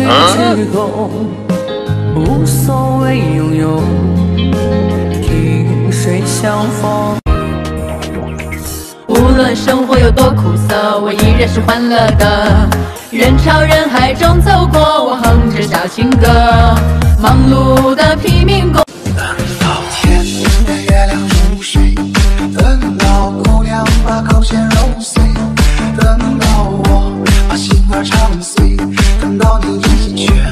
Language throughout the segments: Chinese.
于之后，无所谓拥有，萍水相逢。 无论生活有多苦涩，我依然是欢乐的。人潮人海中走过，我哼着小情歌，忙碌的贫民工。 等到天边的月亮入睡，等到姑娘把口线揉碎，等到我把心儿唱碎，等到你一圈。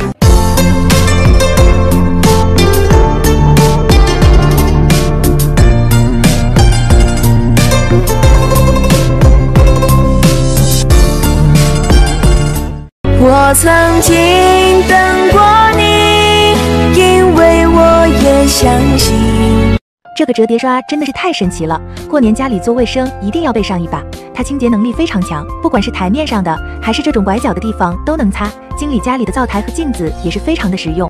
我曾经等过你，因为我也相信。 这个折叠刷真的是太神奇了，过年家里做卫生一定要备上一把，它清洁能力非常强，不管是台面上的还是这种拐角的地方都能擦。经理家里的灶台和镜子也是非常的实用。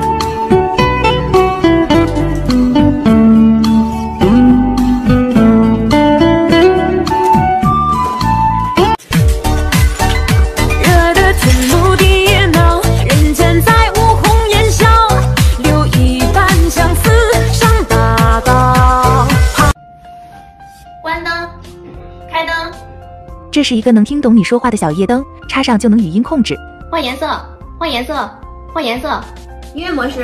这是一个能听懂你说话的小夜灯，插上就能语音控制。 换颜色，换颜色，换颜色，音乐模式。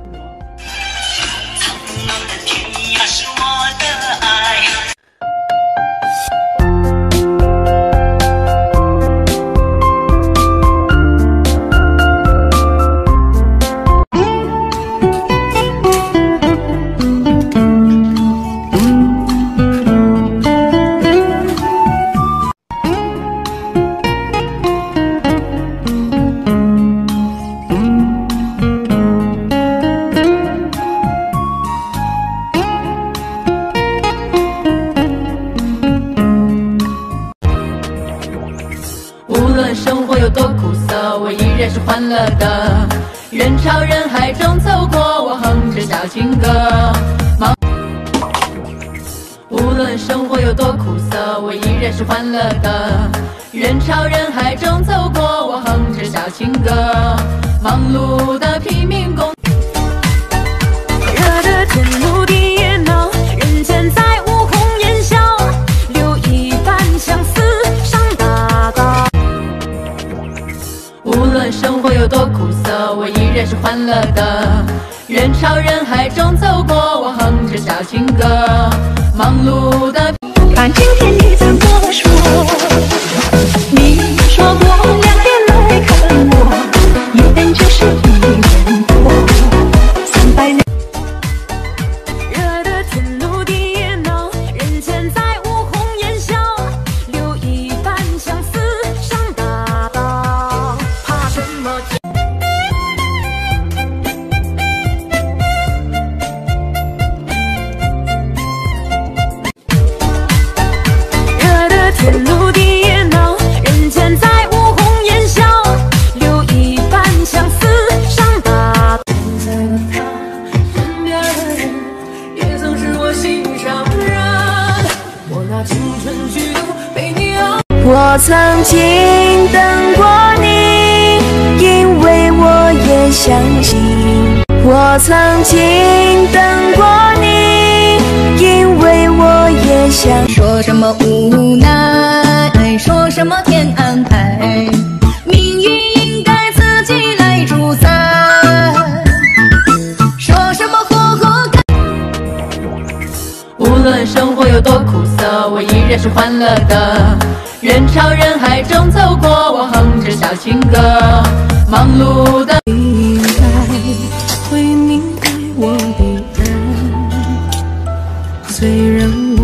生活有多苦涩，我依然是欢乐的。人潮人海中走过，我哼着小情歌。无论生活有多苦涩，我依然是欢乐的。人潮人海中走过，我哼着小情歌。忙碌的贫民工。 热的天怒地也恼，人间再无红颜笑，留一半相思上大道。 无论生活有多苦涩，我依然是欢乐的。人潮人海中走过，我哼着小情歌。忙碌的， 看今天你怎么说？你说过2点来看我，1点就是1点多，300年。热的天怒地也恼，人间再无红颜笑，留一半相思上大道，怕什么？天怒地也恼，人间再无红颜笑，留一半相思上大道。 现在的他，身边的人，也曾是我心上人。我拿青春虚度被你熬。 我曾经等过你，因为我也相信。我曾经等过你，因为我也相信。 说什么无奈，说什么天安排，命运应该自己来主宰。说什么活该。 无论生活有多苦涩，我依然是欢乐的。人潮人海中走过，我哼着小情歌。忙碌的， 应该会明白我的人，虽然。